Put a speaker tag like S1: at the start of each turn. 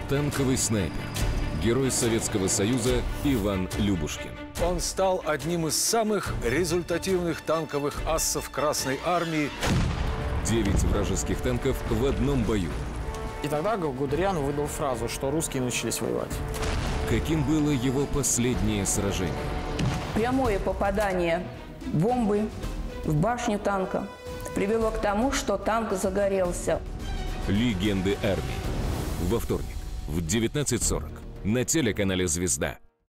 S1: Танковый снайпер. Герой Советского Союза Иван Любушкин.
S2: Он стал одним из самых результативных танковых ассов Красной Армии.
S1: 9 вражеских танков в одном бою.
S3: И тогда Гудериан выдал фразу, что русские научились воевать.
S1: Каким было его последнее сражение?
S4: Прямое попадание бомбы в башню танка привело к тому, что танк загорелся.
S1: Легенды армии. Во вторник в 19:40 на телеканале «Звезда».